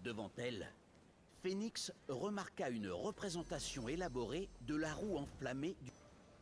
Devant elle, Phénix remarqua une représentation élaborée de la roue enflammée du...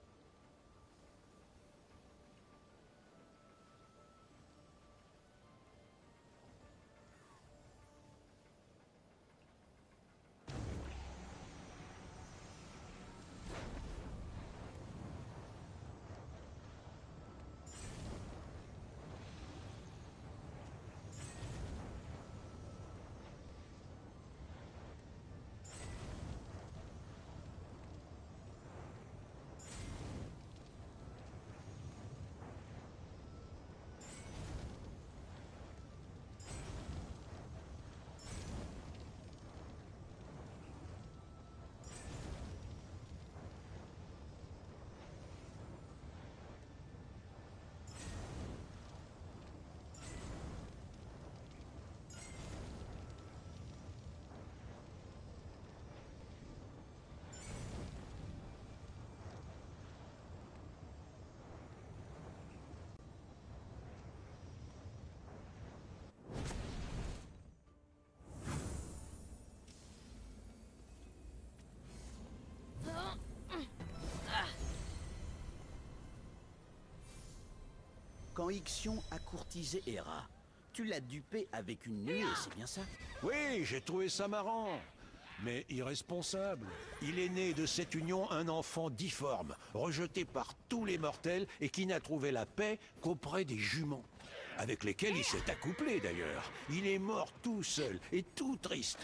Quand Ixion a courtisé Hera, tu l'as dupé avec une nuée, c'est bien ça? Oui, j'ai trouvé ça marrant, mais irresponsable. Il est né de cette union un enfant difforme, rejeté par tous les mortels et qui n'a trouvé la paix qu'auprès des juments, avec lesquels il s'est accouplé d'ailleurs. Il est mort tout seul et tout triste.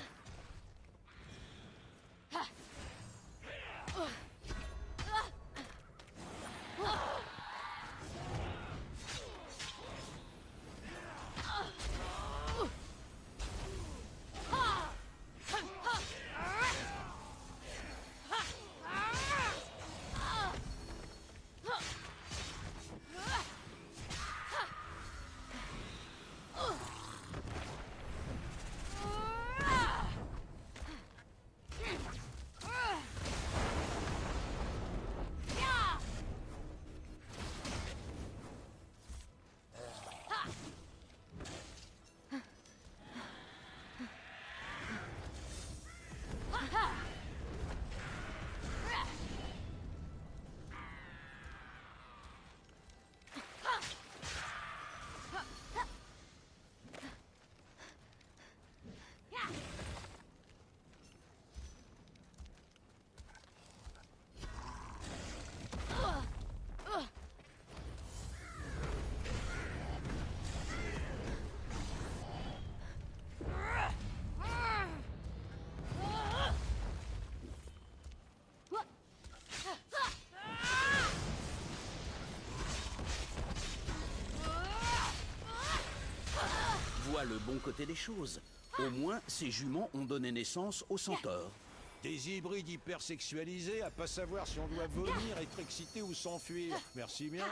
Vois le bon côté des choses. Au moins, ces juments ont donné naissance aux centaures. Des hybrides hypersexualisés à pas savoir si on doit vomir, être excité ou s'enfuir. Merci bien.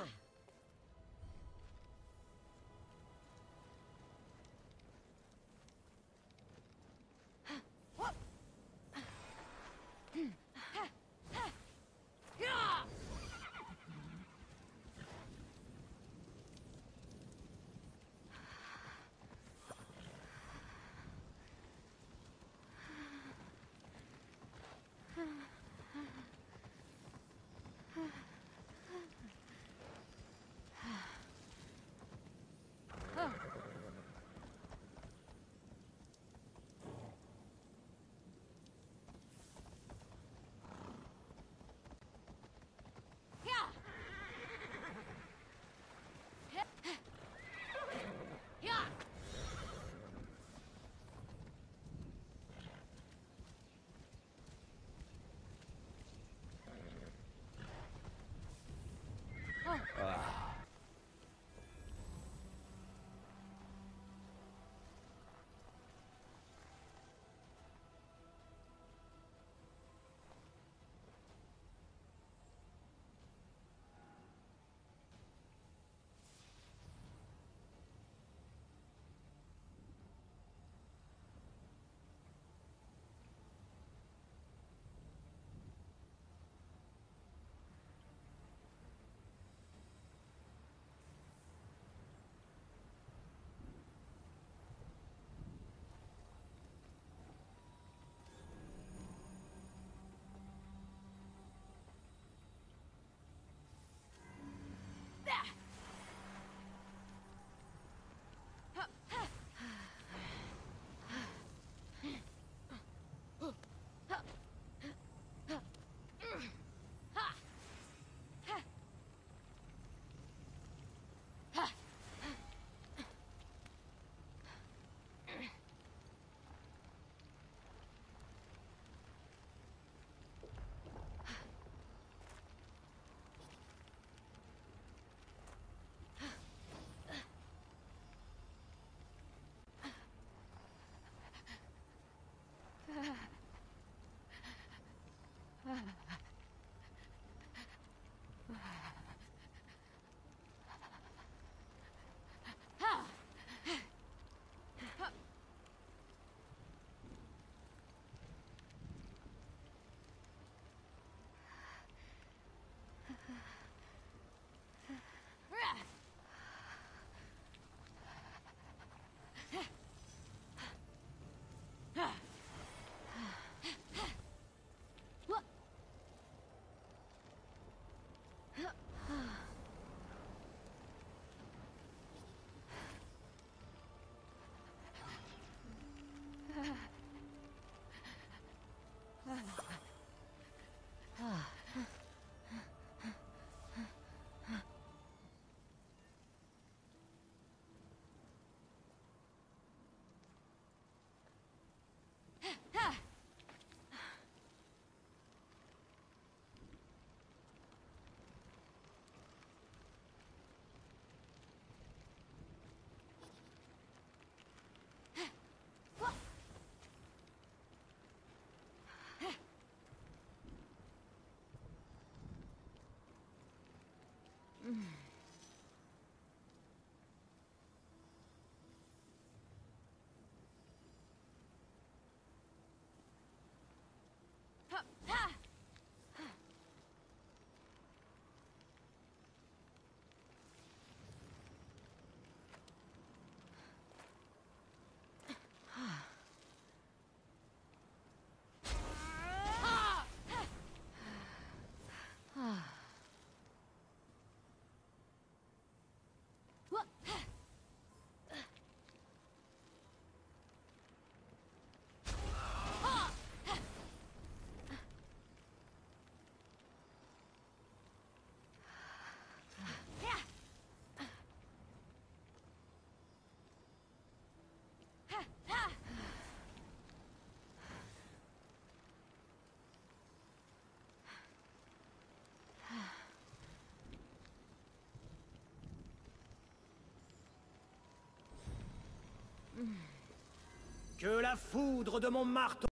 Que la foudre de mon marteau...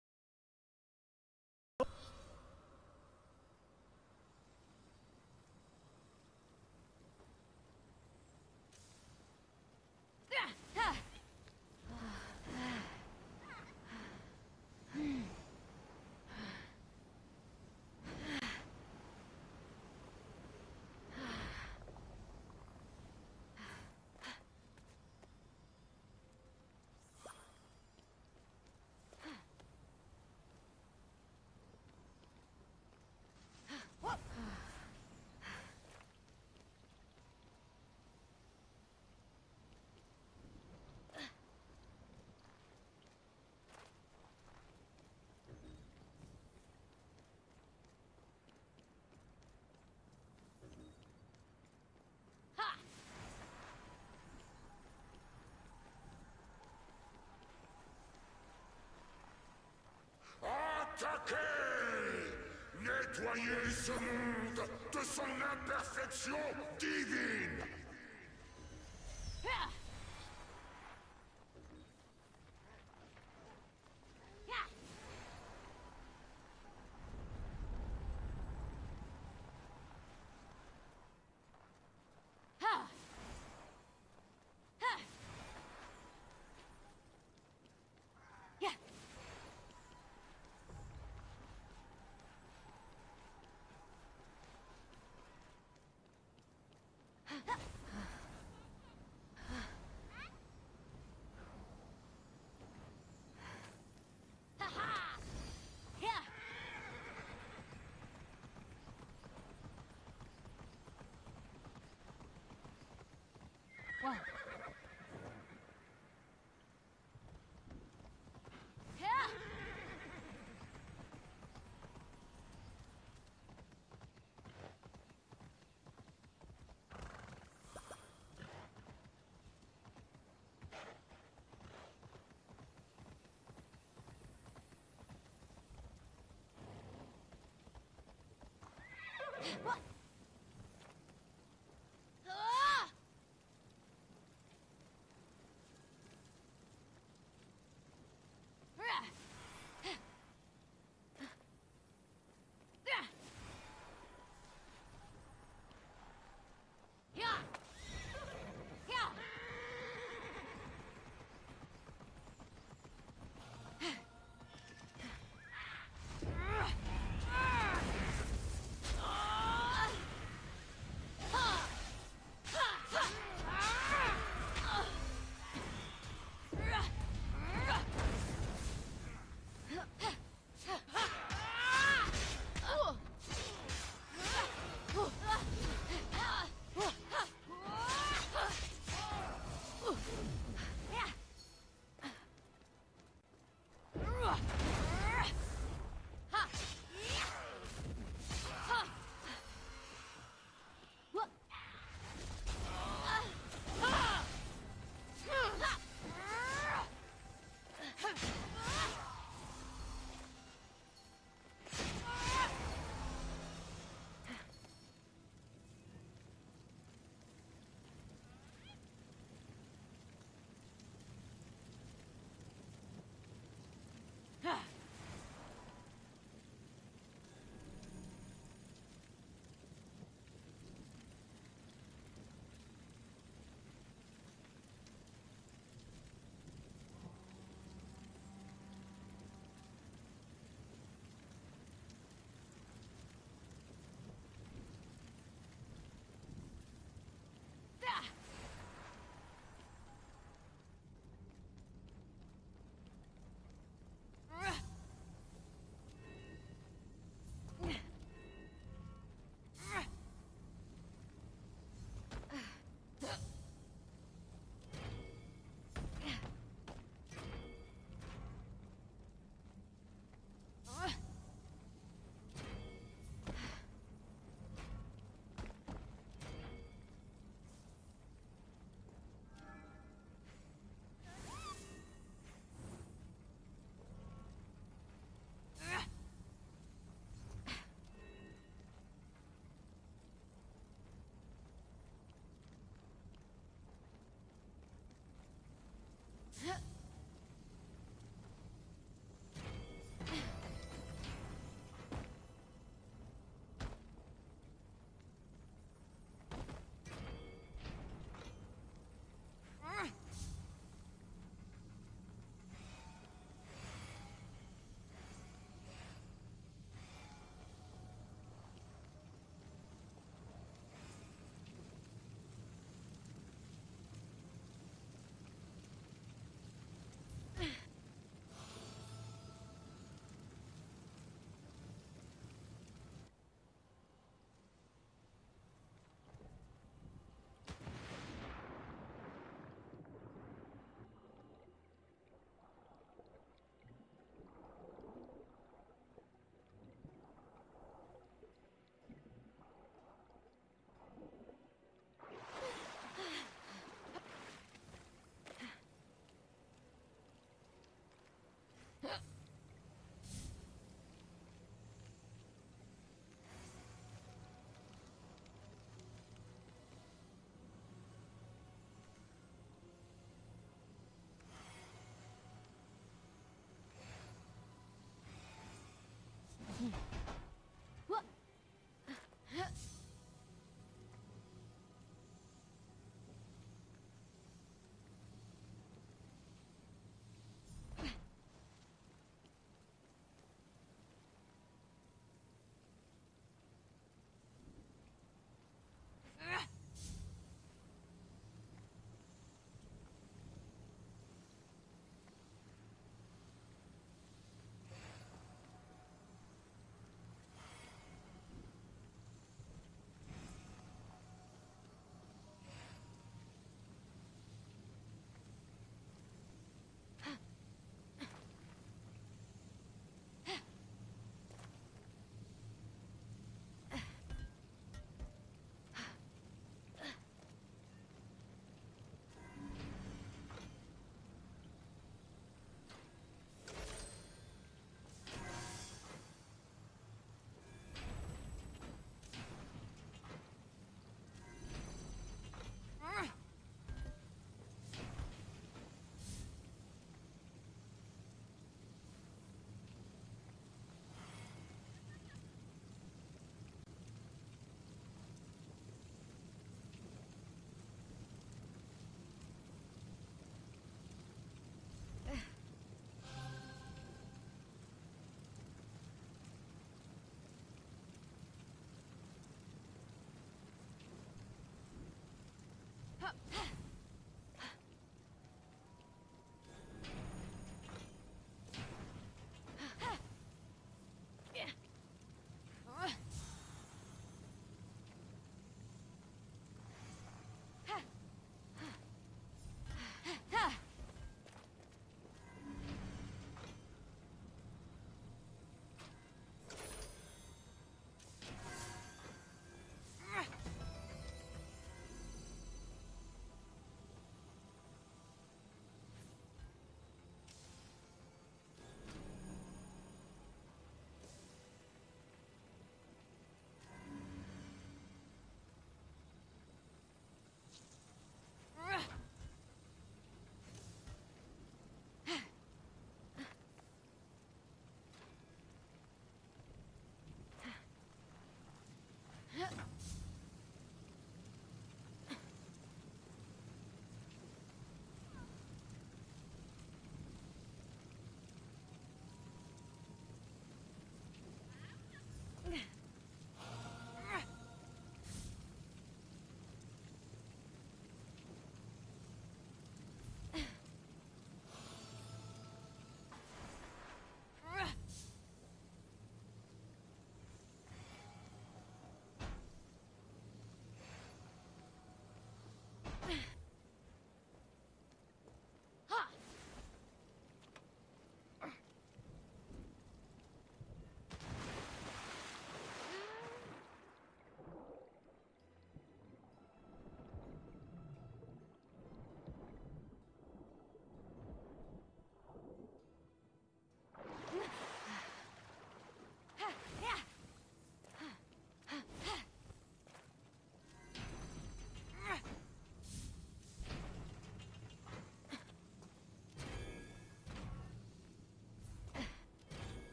Attaquez! Nettoyez ce monde de son imperfection divine!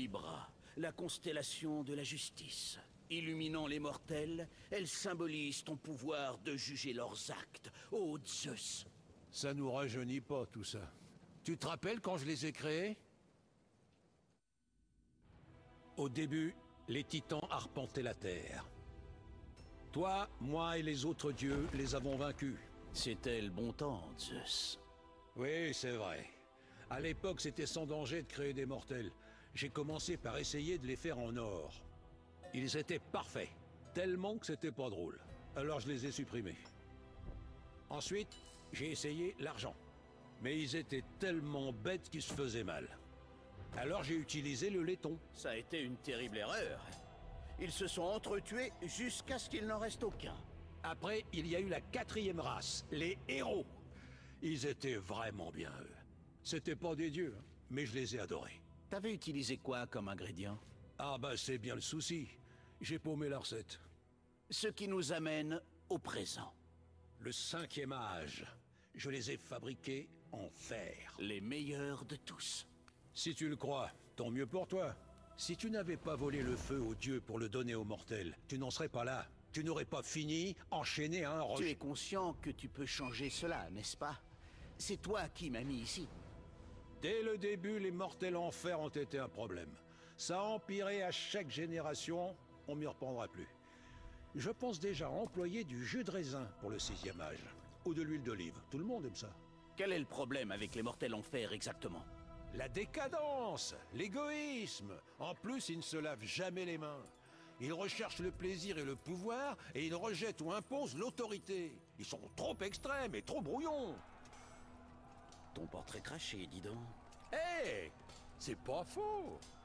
Libra, la constellation de la justice. Illuminant les mortels, elle symbolise ton pouvoir de juger leurs actes, ô Zeus. Ça nous rajeunit pas, tout ça. Tu te rappelles quand je les ai créés? Au début, les titans arpentaient la Terre. Toi, moi et les autres dieux les avons vaincus. C'était le bon temps, Zeus. Oui, c'est vrai. À l'époque, c'était sans danger de créer des mortels. J'ai commencé par essayer de les faire en or. Ils étaient parfaits, tellement que c'était pas drôle. Alors je les ai supprimés. Ensuite, j'ai essayé l'argent. Mais ils étaient tellement bêtes qu'ils se faisaient mal. Alors j'ai utilisé le laiton. Ça a été une terrible erreur. Ils se sont entretués jusqu'à ce qu'il n'en reste aucun. Après, il y a eu la 4e race, les héros. Ils étaient vraiment bien, eux. C'était pas des dieux, hein, mais je les ai adorés. T'avais utilisé quoi comme ingrédient? Ah bah c'est bien le souci. J'ai paumé la recette. Ce qui nous amène au présent. Le 5e âge. Je les ai fabriqués en fer. Les meilleurs de tous. Si tu le crois, tant mieux pour toi. Si tu n'avais pas volé le feu aux dieux pour le donner aux mortels, tu n'en serais pas là. Tu n'aurais pas fini enchaîné à un rocher. Tu es conscient que tu peux changer cela, n'est-ce pas? C'est toi qui m'as mis ici. Dès le début, les mortels en fer ont été un problème. Ça a empiré à chaque génération, on m'y reprendra plus. Je pense déjà employer du jus de raisin pour le 6e âge. Ou de l'huile d'olive, tout le monde aime ça. Quel est le problème avec les mortels en fer exactement? La décadence, l'égoïsme. En plus, ils ne se lavent jamais les mains. Ils recherchent le plaisir et le pouvoir, et ils rejettent ou imposent l'autorité. Ils sont trop extrêmes et trop brouillons. Ton portrait craché, dis donc. Hé, c'est pas faux.